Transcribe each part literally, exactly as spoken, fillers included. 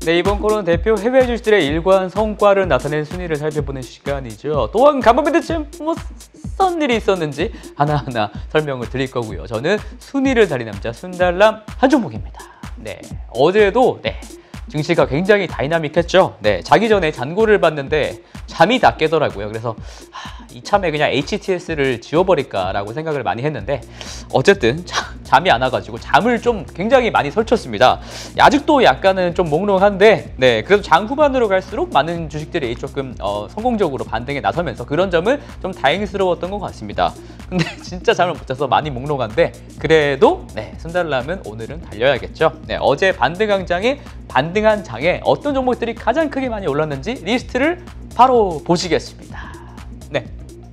네, 이번 코너는 대표 해외 주식들의 일관 성과를 나타낸 순위를 살펴보는 시간이죠. 또한 간밤에도쯤 뭐 어떤 일이 있었는지 하나하나 설명을 드릴 거고요. 저는 순위를 달린 남자 순달람 한종목입니다. 네, 어제도 네, 증시가 굉장히 다이나믹했죠. 네, 자기 전에 잔고를 봤는데 잠이 다 깨더라고요. 그래서 하, 이참에 그냥 에이치티에스를 지워버릴까라고 생각을 많이 했는데 어쨌든 자, 잠이 안 와가지고 잠을 좀 굉장히 많이 설쳤습니다. 아직도 약간은 좀 몽롱한데 네, 그래도 장 후반으로 갈수록 많은 주식들이 조금 어, 성공적으로 반등에 나서면서 그런 점은 좀 다행스러웠던 것 같습니다. 근데 진짜 잠을 못 자서 많이 몽롱한데 그래도 네, 순달람은 오늘은 달려야겠죠. 네, 어제 반등한 장에 반등한 장에 어떤 종목들이 가장 크게 많이 올랐는지 리스트를 바로 보시겠습니다. 네.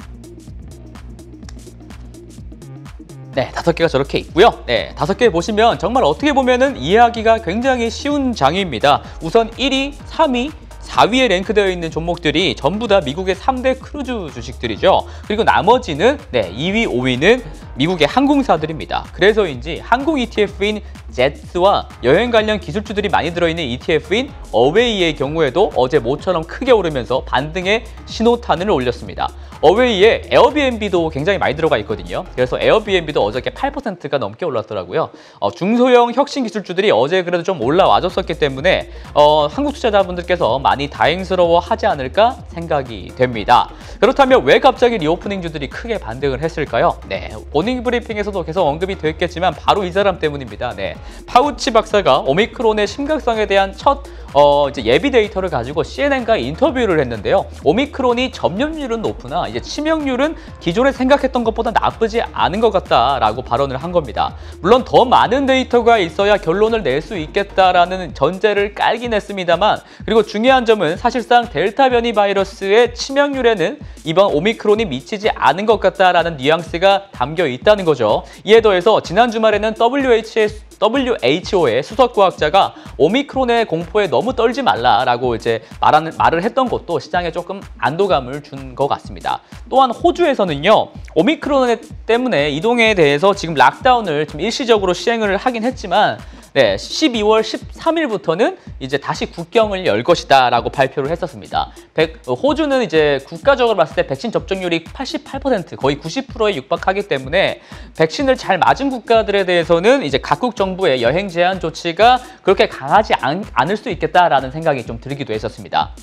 네, 다섯 개가 저렇게 있고요. 네, 다섯 개 보시면 정말 어떻게 보면은 이해하기가 굉장히 쉬운 장입니다. 우선 일 위, 삼 위, 사 위에 랭크되어 있는 종목들이 전부 다 미국의 삼 대 크루즈 주식들이죠. 그리고 나머지는 네, 이 위, 오 위는 미국의 항공사들입니다. 그래서인지 항공 이티에프인 제트와 여행 관련 기술주들이 많이 들어있는 이티에프인 어웨이의 경우에도 어제 모처럼 크게 오르면서 반등의 신호탄을 올렸습니다. 어웨이에 에어비앤비도 굉장히 많이 들어가 있거든요. 그래서 에어비앤비도 어저께 팔 퍼센트가 넘게 올랐더라고요. 어, 중소형 혁신 기술주들이 어제 그래도 좀 올라와줬었기 때문에 어, 한국 투자자분들께서 많이 다행스러워하지 않을까 생각이 됩니다. 그렇다면 왜 갑자기 리오프닝주들이 크게 반등을 했을까요? 네, 모닝 브리핑에서도 계속 언급이 됐겠지만 바로 이 사람 때문입니다. 네, 파우치 박사가 오미크론의 심각성에 대한 첫 어, 이제 예비 데이터를 가지고 씨엔엔과 인터뷰를 했는데요. 오미크론이 접점률은 높으나 이제 치명률은 기존에 생각했던 것보다 나쁘지 않은 것 같다라고 발언을 한 겁니다. 물론 더 많은 데이터가 있어야 결론을 낼 수 있겠다라는 전제를 깔긴 했습니다만 그리고 중요한 점은 사실상 델타 변이 바이러스의 치명률에는 이번 오미크론이 미치지 않은 것 같다라는 뉘앙스가 담겨 있다는 거죠. 이에 더해서 지난 주말에는 더블유에이치오의 더블유에이치오의 수석과학자가 오미크론의 공포에 너무 떨지 말라라고 이제 말하는, 말을 했던 것도 시장에 조금 안도감을 준 것 같습니다. 또한 호주에서는요, 오미크론 때문에 이동에 대해서 지금 락다운을 좀 일시적으로 시행을 하긴 했지만 네, 십이월 십삼일부터는 이제 다시 국경을 열 것이다라고 발표를 했었습니다. 백, 호주는 이제 국가적으로 봤을 때 백신 접종률이 팔십팔 퍼센트, 거의 구십 퍼센트에 육박하기 때문에 백신을 잘 맞은 국가들에 대해서는 이제 각국 정부의 여행 제한 조치가 그렇게 강하지 않, 않을 수 있겠다라는 생각이 좀 들기도 했었습니다.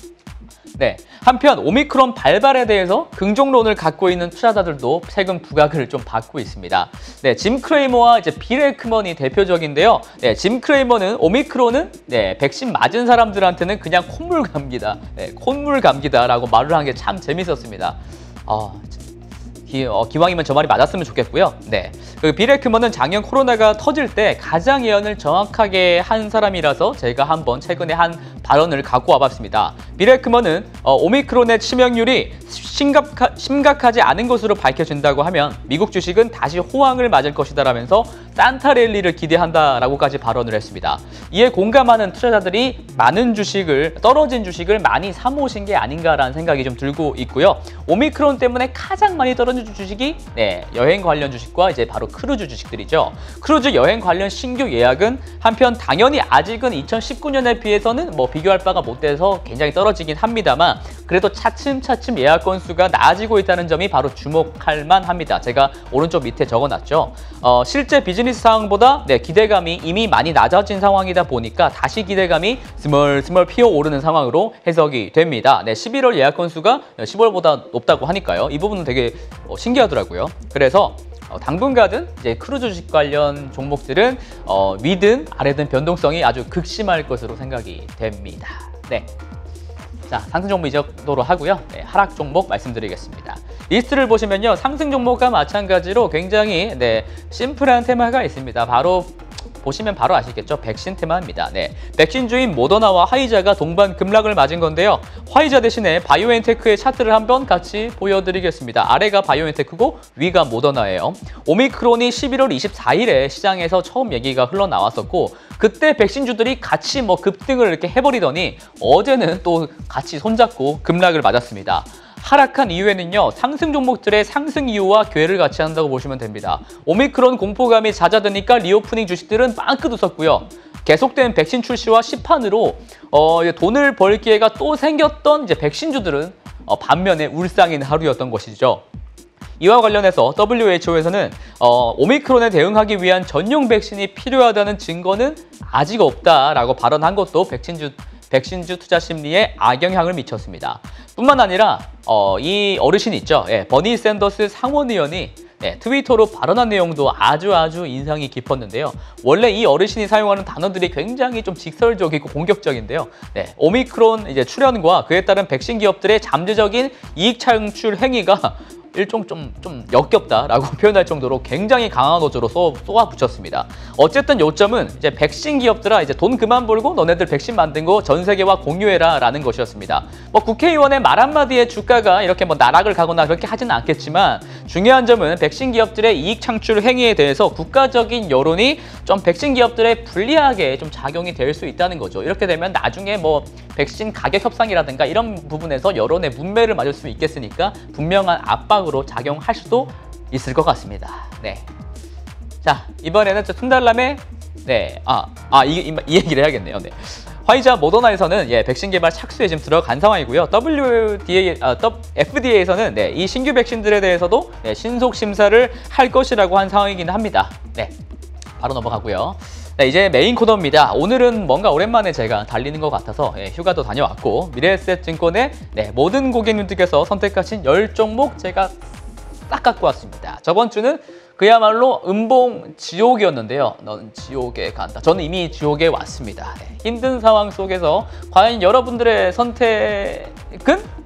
네, 한편 오미크론 발발에 대해서 긍정론을 갖고 있는 투자자들도 최근 부각을 좀 받고 있습니다. 네, 짐 크레이머와 이제 빌 에크먼이 대표적인데요. 네, 짐 크레이머는 오미크론은 네, 백신 맞은 사람들한테는 그냥 콧물 감기다, 네, 콧물 감기다라고 말을 한 게 참 재밌었습니다. 어, 기, 어, 기왕이면 저 말이 맞았으면 좋겠고요. 네, 그 빌 에크먼은 작년 코로나가 터질 때 가장 예언을 정확하게 한 사람이라서 제가 한번 최근에 한 발언을 갖고 와봤습니다. 빌 에크먼은 어, 오미크론의 치명률이 심각하, 심각하지 않은 것으로 밝혀진다고 하면 미국 주식은 다시 호황을 맞을 것이다라면서 산타 랠리를 기대한다라고까지 발언을 했습니다. 이에 공감하는 투자자들이 많은 주식을 떨어진 주식을 많이 사모으신 게 아닌가라는 생각이 좀 들고 있고요. 오미크론 때문에 가장 많이 떨어진 주식이 네, 여행 관련 주식과 이제 바로 크루즈 주식들이죠. 크루즈 여행 관련 신규 예약은 한편 당연히 아직은 이천십구 년에 비해서는 뭐 비교할 바가 못 돼서 굉장히 떨어지긴 합니다만 그래도 차츰차츰 예약 건수가 나아지고 있다는 점이 바로 주목할 만합니다. 제가 오른쪽 밑에 적어놨죠. 어, 실제 비즈니스 상황보다 네, 기대감이 이미 많이 낮아진 상황이다 보니까 다시 기대감이 스멀스멀 피어오르는 상황으로 해석이 됩니다. 네, 십일월 예약 건수가 십월보다 높다고 하니까요. 이 부분은 되게 어, 신기하더라고요. 그래서 어, 당분간은 이제 크루즈 주식 관련 종목들은 어, 위든 아래든 변동성이 아주 극심할 것으로 생각이 됩니다. 네. 자, 상승 종목 이 정도로 하고요. 네, 하락 종목 말씀드리겠습니다. 리스트를 보시면요, 상승 종목과 마찬가지로 굉장히 네, 심플한 테마가 있습니다. 바로 보시면 바로 아시겠죠? 백신 테마입니다. 네, 백신주인 모더나와 화이자가 동반 급락을 맞은 건데요. 화이자 대신에 바이오엔테크의 차트를 한번 같이 보여드리겠습니다. 아래가 바이오엔테크고 위가 모더나예요. 오미크론이 십일월 이십사일에 시장에서 처음 얘기가 흘러나왔었고 그때 백신주들이 같이 뭐 급등을 이렇게 해버리더니 어제는 또 같이 손잡고 급락을 맞았습니다. 하락한 이후에는요, 상승 종목들의 상승 이유와 궤를 같이 한다고 보시면 됩니다. 오미크론 공포감이 잦아드니까 리오프닝 주식들은 빵긋 웃었고요. 계속된 백신 출시와 시판으로 어, 돈을 벌 기회가 또 생겼던 이제 백신주들은 어, 반면에 울상인 하루였던 것이죠. 이와 관련해서 더블유에이치오에서는 어, 오미크론에 대응하기 위한 전용 백신이 필요하다는 증거는 아직 없다라고 발언한 것도 백신주, 백신주 투자 심리에 악영향을 미쳤습니다. 뿐만 아니라 어, 이 어르신 있죠. 예, 버니 샌더스 상원의원이 네, 트위터로 발언한 내용도 아주 아주 인상이 깊었는데요. 원래 이 어르신이 사용하는 단어들이 굉장히 좀 직설적이고 공격적인데요. 네, 오미크론 이제 출현과 그에 따른 백신 기업들의 잠재적인 이익 창출 행위가 일종 좀, 좀 역겹다라고 표현할 정도로 굉장히 강한 어조로 쏘, 쏘아붙였습니다. 어쨌든 요점은 이제 백신 기업들아 이제 돈 그만 벌고 너네들 백신 만든 거 전 세계와 공유해라라는 것이었습니다. 뭐 국회의원의 말 한마디에 주가가 이렇게 뭐 나락을 가거나 그렇게 하지는 않겠지만 중요한 점은 백신 기업들의 이익 창출 행위에 대해서 국가적인 여론이 좀 백신 기업들에 불리하게 좀 작용이 될 수 있다는 거죠. 이렇게 되면 나중에 뭐 백신 가격 협상이라든가 이런 부분에서 여론의 문매를 맞을 수 있겠으니까 분명한 압박으로 작용할 수도 있을 것 같습니다. 네. 자, 이번에는 순달람의 네, 아, 아, 이, 이, 이 얘기를 해야겠네요. 네. 화이자 모더나에서는 예, 백신 개발 착수에 지금 들어간 상황이고요. 더블유디에이, 아, 에프디에이에서는 네, 이 신규 백신들에 대해서도 네, 신속 심사를 할 것이라고 한 상황이긴 합니다. 네, 바로 넘어가고요. 네, 이제 메인 코너입니다. 오늘은 뭔가 오랜만에 제가 달리는 것 같아서 예, 휴가도 다녀왔고 미래에셋증권의 네, 모든 고객님들께서 선택하신 열 종목 제가 딱 갖고 왔습니다. 저번 주는 그야말로 음봉 지옥이었는데요. 넌 지옥에 간다. 저는 이미 지옥에 왔습니다. 네, 힘든 상황 속에서 과연 여러분들의 선택은?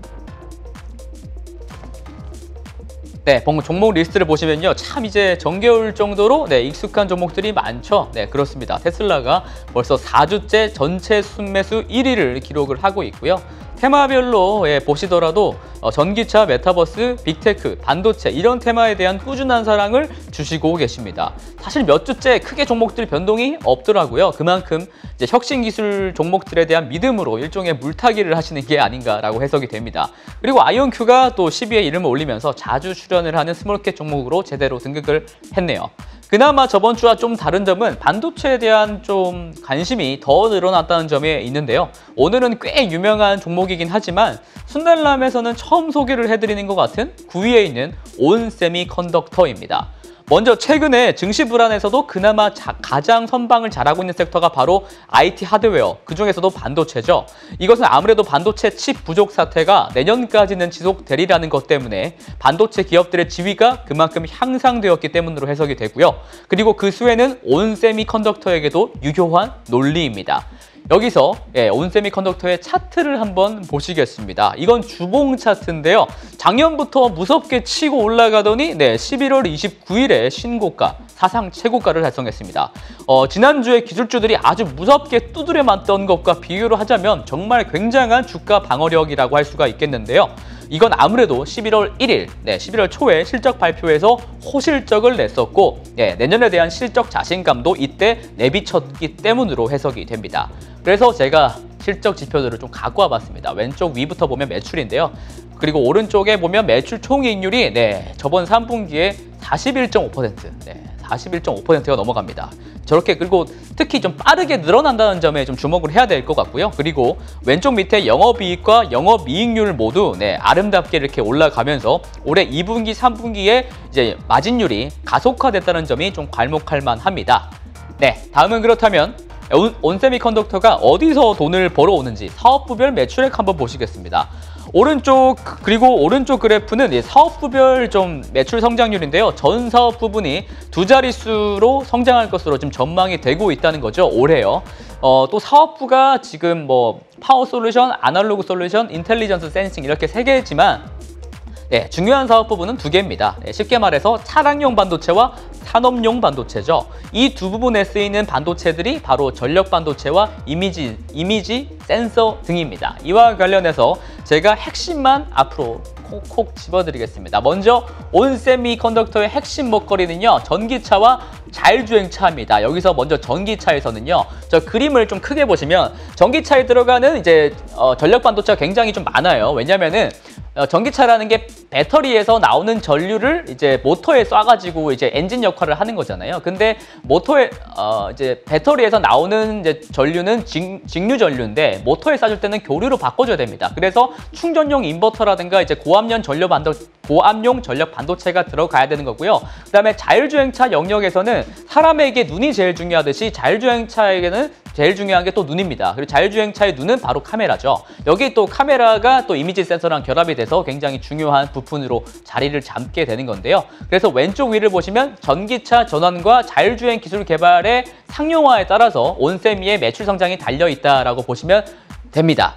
네, 종목 리스트를 보시면요. 참 이제 정겨울 정도로 네, 익숙한 종목들이 많죠. 네, 그렇습니다. 테슬라가 벌써 사 주째 전체 순매수 일 위를 기록을 하고 있고요. 테마별로 예, 보시더라도 어, 전기차, 메타버스, 빅테크, 반도체 이런 테마에 대한 꾸준한 사랑을 주시고 계십니다. 사실 몇 주째 크게 종목들 변동이 없더라고요. 그만큼 이제 혁신 기술 종목들에 대한 믿음으로 일종의 물타기를 하시는 게 아닌가라고 해석이 됩니다. 그리고 아이온큐가 또 십 위에 이름을 올리면서 자주 출연을 하는 스몰캡 종목으로 제대로 등극을 했네요. 그나마 저번 주와 좀 다른 점은 반도체에 대한 좀 관심이 더 늘어났다는 점에 있는데요. 오늘은 꽤 유명한 종목이긴 하지만 순달람에서는 처음 소개를 해드리는 것 같은 구 위에 있는 온세미컨덕터입니다. 먼저 최근에 증시 불안에서도 그나마 자, 가장 선방을 잘하고 있는 섹터가 바로 아이티 하드웨어, 그중에서도 반도체죠. 이것은 아무래도 반도체 칩 부족 사태가 내년까지는 지속되리라는 것 때문에 반도체 기업들의 지위가 그만큼 향상되었기 때문으로 해석이 되고요. 그리고 그 수에는 온세미컨덕터에게도 유효한 논리입니다. 여기서 예, 온세미컨덕터의 차트를 한번 보시겠습니다. 이건 주봉 차트인데요. 작년부터 무섭게 치고 올라가더니 네, 십일월 이십구일에 신고가, 사상 최고가를 달성했습니다. 어, 지난주에 기술주들이 아주 무섭게 두드려 맞던 것과 비교를 하자면 정말 굉장한 주가 방어력이라고 할 수가 있겠는데요. 이건 아무래도 십일월 일일, 네, 십일월 초에 실적 발표에서 호실적을 냈었고 네, 내년에 대한 실적 자신감도 이때 내비쳤기 때문으로 해석이 됩니다. 그래서 제가 실적 지표들을 좀 갖고 와봤습니다. 왼쪽 위부터 보면 매출인데요. 그리고 오른쪽에 보면 매출 총이익률이 네, 저번 삼 분기에 사십일 점 오 퍼센트, 네, 사십일 점 오 퍼센트가 넘어갑니다. 저렇게 그리고 특히 좀 빠르게 늘어난다는 점에 좀 주목을 해야 될 것 같고요. 그리고 왼쪽 밑에 영업이익과 영업이익률 모두 네, 아름답게 이렇게 올라가면서 올해 이 분기, 삼 분기에 이제 마진율이 가속화됐다는 점이 좀 괄목할 만합니다. 네, 다음은 그렇다면 온, 온세미컨덕터가 어디서 돈을 벌어오는지 사업부별 매출액 한번 보시겠습니다. 오른쪽 그리고 오른쪽 그래프는 사업부별 좀 매출 성장률인데요. 전 사업 부분이 두 자릿수로 성장할 것으로 좀 전망이 되고 있다는 거죠. 올해요. 어, 또 사업부가 지금 뭐 파워 솔루션, 아날로그 솔루션, 인텔리전스 센싱 이렇게 세 개지만 네, 중요한 사업 부분은 두 개입니다. 네, 쉽게 말해서 차량용 반도체와 산업용 반도체죠. 이 두 부분에 쓰이는 반도체들이 바로 전력 반도체와 이미지, 이미지 센서 등입니다. 이와 관련해서 제가 핵심만 앞으로 콕콕 집어드리겠습니다. 먼저 온세미컨덕터의 핵심 먹거리는요. 전기차와 자율주행차입니다. 여기서 먼저 전기차에서는요. 저 그림을 좀 크게 보시면 전기차에 들어가는 이제 어, 전력 반도체가 굉장히 좀 많아요. 왜냐면은 어, 전기차라는 게 배터리에서 나오는 전류를 이제 모터에 쏴가지고 이제 엔진 역할을 하는 거잖아요. 근데 모터에 어, 이제 배터리에서 나오는 이제 전류는 직, 직류 전류인데 모터에 쏴줄 때는 교류로 바꿔줘야 됩니다. 그래서 충전용 인버터라든가 이제 고압용 전력 반도 고압용 전력 반도체가 들어가야 되는 거고요. 그다음에 자율주행차 영역에서는 사람에게 눈이 제일 중요하듯이 자율주행차에게는 제일 중요한 게 또 눈입니다. 그리고 자율주행차의 눈은 바로 카메라죠. 여기 또 카메라가 또 이미지 센서랑 결합이 돼서 굉장히 중요한 부품으로 자리를 잡게 되는 건데요. 그래서 왼쪽 위를 보시면 전기차 전환과 자율주행 기술 개발의 상용화에 따라서 온세미의 매출 성장이 달려있다라고 보시면 됩니다.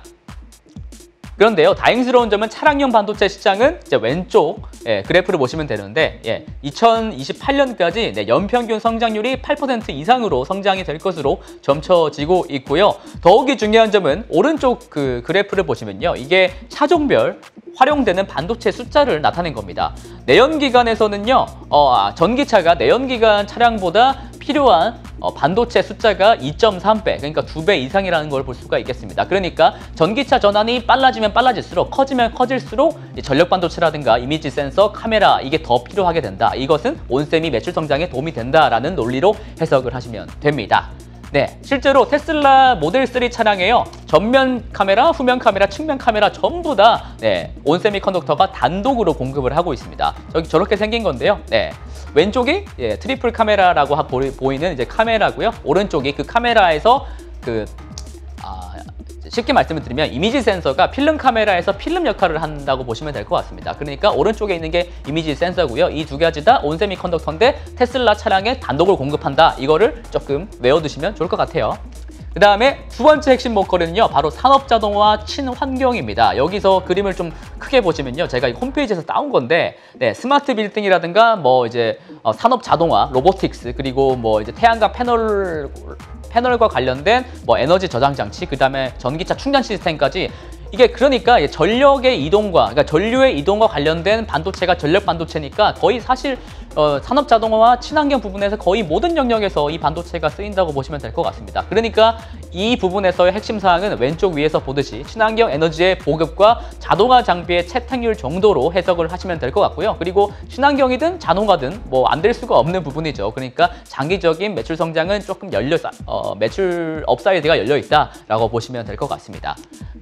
그런데요, 다행스러운 점은 차량용 반도체 시장은 이제 왼쪽 예, 그래프를 보시면 되는데 예, 이천이십팔 년까지 네, 연평균 성장률이 팔 퍼센트 이상으로 성장이 될 것으로 점쳐지고 있고요. 더욱이 중요한 점은 오른쪽 그 그래프를 보시면요, 이게 차종별 활용되는 반도체 숫자를 나타낸 겁니다. 내연기관에서는요, 어, 전기차가 내연기관 차량보다 필요한 어, 반도체 숫자가 이 점 삼 배, 그러니까 두 배 이상이라는 걸 볼 수가 있겠습니다. 그러니까 전기차 전환이 빨라지면 빨라질수록, 커지면 커질수록 전력 반도체라든가 이미지 센서, 카메라 이게 더 필요하게 된다. 이것은 온세미 매출 성장에 도움이 된다라는 논리로 해석을 하시면 됩니다. 네, 실제로 테슬라 모델 쓰리 차량에요, 전면 카메라, 후면 카메라, 측면 카메라 전부 다 네, 온세미컨덕터가 단독으로 공급을 하고 있습니다. 저기 저렇게 생긴 건데요. 네, 왼쪽이 예, 트리플 카메라라고 하, 보이는 이제 카메라고요. 오른쪽이 그 카메라에서 그 아, 쉽게 말씀을 드리면 이미지 센서가 필름 카메라에서 필름 역할을 한다고 보시면 될 것 같습니다. 그러니까 오른쪽에 있는 게 이미지 센서고요. 이 두 가지 다 온세미컨덕터인데 테슬라 차량에 단독을 공급한다. 이거를 조금 외워두시면 좋을 것 같아요. 그 다음에 두 번째 핵심 목걸이는요, 바로 산업자동화 친환경입니다. 여기서 그림을 좀 크게 보시면요, 제가 홈페이지에서 따온 건데 네, 스마트 빌딩이라든가 뭐 이제 어, 산업자동화, 로보틱스, 그리고 뭐 이제 태양광 패널 패널과 관련된 뭐 에너지 저장 장치, 그 다음에 전기차 충전 시스템까지, 이게 그러니까 전력의 이동과, 그러니까 전류의 이동과 관련된 반도체가 전력 반도체니까 거의 사실 어, 산업 자동화와 친환경 부분에서 거의 모든 영역에서 이 반도체가 쓰인다고 보시면 될 것 같습니다. 그러니까 이 부분에서의 핵심 사항은 왼쪽 위에서 보듯이 친환경 에너지의 보급과 자동화 장비의 채택률 정도로 해석을 하시면 될 것 같고요. 그리고 친환경이든 자동화든 뭐 안 될 수가 없는 부분이죠. 그러니까 장기적인 매출 성장은 조금 열려 어, 매출 업사이드가 열려 있다라고 보시면 될 것 같습니다.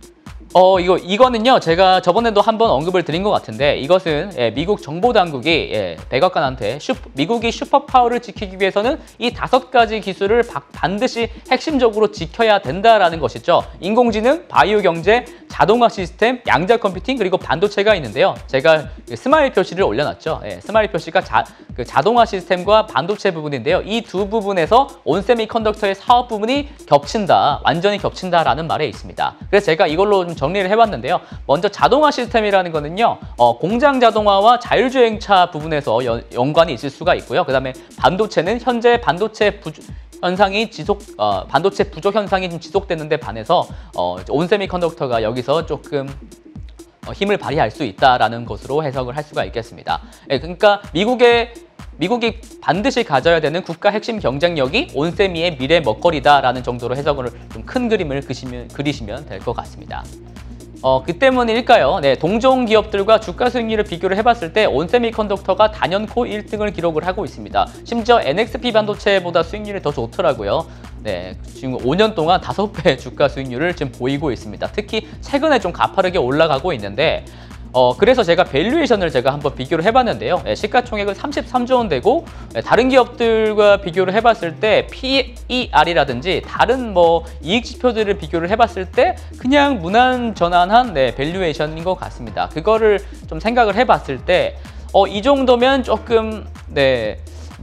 어, 이거, 이거는요, 제가 저번에도 한번 언급을 드린 것 같은데, 이것은, 예, 미국 정보당국이, 예, 백악관한테 슈, 미국이 슈퍼파워를 지키기 위해서는 이 다섯 가지 기술을 바, 반드시 핵심적으로 지켜야 된다라는 것이죠. 인공지능, 바이오 경제, 자동화 시스템, 양자 컴퓨팅, 그리고 반도체가 있는데요. 제가 스마일 표시를 올려놨죠. 예, 스마일 표시가 자, 그 자동화 시스템과 반도체 부분인데요. 이 두 부분에서 온세미컨덕터의 사업 부분이 겹친다, 완전히 겹친다라는 말에 있습니다. 그래서 제가 이걸로 좀 정리를 해봤는데요. 먼저 자동화 시스템이라는 거는요, 어, 공장 자동화와 자율주행차 부분에서 연, 연관이 있을 수가 있고요. 그 다음에 반도체는 현재 반도체 부주, 현상이 지속, 어, 반도체 부족 현상이 좀 지속되는 데 반해서 어, 온세미컨덕터가 여기서 조금 어, 힘을 발휘할 수 있다라는 것으로 해석을 할 수가 있겠습니다. 예, 그러니까 미국의 미국이 반드시 가져야 되는 국가 핵심 경쟁력이 온세미의 미래 먹거리다라는 정도로 해석을 좀 큰 그림을 그시면, 그리시면 될 것 같습니다. 어, 그 때문일까요? 네, 동종 기업들과 주가 수익률을 비교를 해봤을 때 온세미컨덕터가 단연코 일 등을 기록을 하고 있습니다. 심지어 엔엑스피 반도체보다 수익률이 더 좋더라고요. 네, 지금 오 년 동안 다섯 배 주가 수익률을 지금 보이고 있습니다. 특히 최근에 좀 가파르게 올라가고 있는데, 어, 그래서 제가 밸류에이션을 제가 한번 비교를 해봤는데요. 예, 시가총액은 삼십삼조 원 되고, 예, 다른 기업들과 비교를 해봤을 때 피이알이라든지 다른 뭐 이익 지표들을 비교를 해봤을 때 그냥 무난전환한 네, 밸류에이션인 것 같습니다. 그거를 좀 생각을 해봤을 때 어, 이 정도면 조금 네,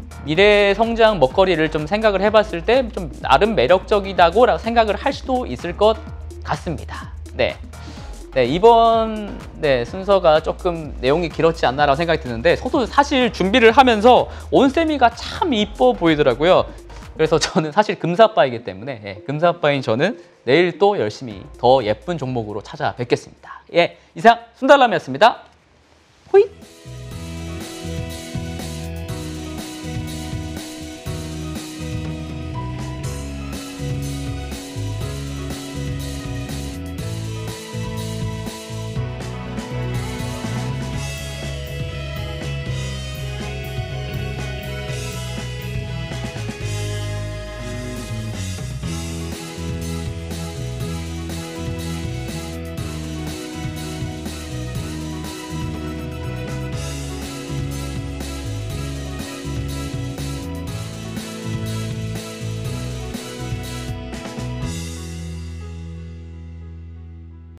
미래 성장 먹거리를 좀 생각을 해봤을 때 좀 나름 매력적이다고 생각을 할 수도 있을 것 같습니다. 네. 네, 이번 네, 순서가 조금 내용이 길었지 않나라고 생각이 드는데, 저도 사실 준비를 하면서 온세미가 참 이뻐 보이더라고요. 그래서 저는 사실 금사빠이기 때문에 예, 금사빠인 저는 내일 또 열심히 더 예쁜 종목으로 찾아뵙겠습니다. 예, 이상 순달람이었습니다. 호잇!